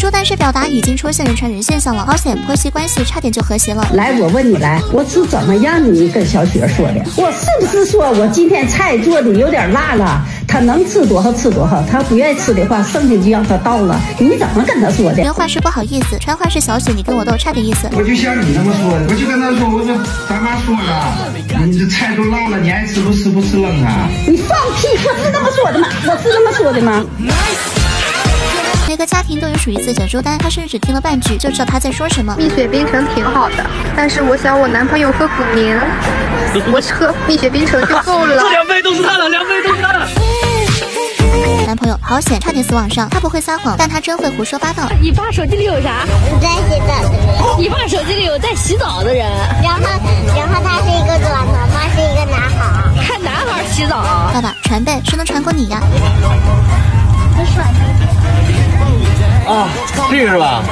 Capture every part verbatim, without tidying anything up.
朱丹是表达已经出现人传人现象了，好险婆媳关系差点就和谐了。 来，我问你来，我是怎么让你跟小雪说的？我是不是说我今天菜做的有点辣了？他能吃多少吃多少，他不愿意吃的话，剩下就让他倒了。你怎么跟他说的？ 原话是不好意思，传话是小雪你跟我斗，差点意思。 我就像你那么说的，我就跟他说，我说咱妈说了，你这菜都辣了，你爱吃不吃不吃冷啊？ 你放屁！我是那么说的吗？我是那么说的吗？ 每个家庭都有属于自己的朱丹，他甚至只听了半句就知道他在说什么。 蜜雪冰城挺好的，但是我想我男朋友喝古茗，我喝蜜雪冰城就够了。 这两杯都是他的，两杯都是他的。 男朋友好险，差点死网上。他不会撒谎，但他真会胡说八道。 你爸手机里有啥？ 在洗澡的人。 你爸手机里有在洗澡的人。 然后，然后他是一个短头发，是一个男孩。 看男孩洗澡。 爸爸传呗，谁能传过你呀？ 你甩啊，这个是吧？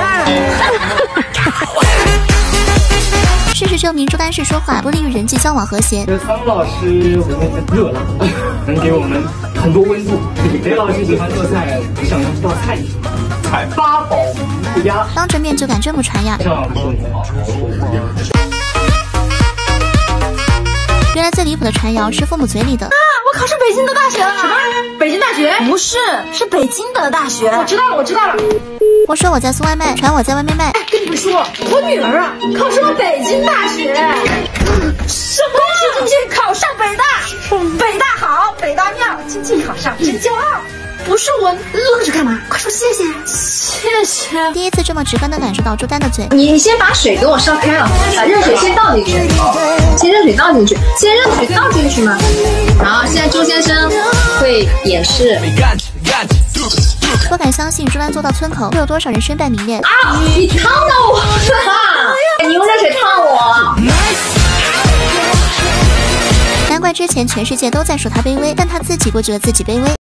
事实证明，朱丹是说话不利于人际交往和谐。 苍老师热辣，能给我们很多温度。雷老师喜欢做菜，想要知道菜是什么？菜八宝鱼鸭。 当着面就敢这么传呀？原来最离谱的传谣是父母嘴里的。 啊，我考上北京的大学了。什么？北京大学？不是，是北京的大学。我知道了，我知道了。 我说我在送外卖，传我在外面卖。 哎，跟你们说，我女儿啊考上了北京大学。什么？恭喜进去考上北大，北大好，北大妙，进进考上，真骄傲。不是我愣着干嘛？快说谢谢，谢谢。 第一次这么直观的感受到朱丹的嘴。 你先把水给我烧开了，把热水先倒进去，先热水倒进去，先热水倒进去嘛。好，现在周先生会演示。 不敢相信朱丹做到村口会有多少人身败名裂。 啊！你烫到我了！你用热水烫我。 难怪之前全世界都在说他卑微，但他自己不觉得自己卑微。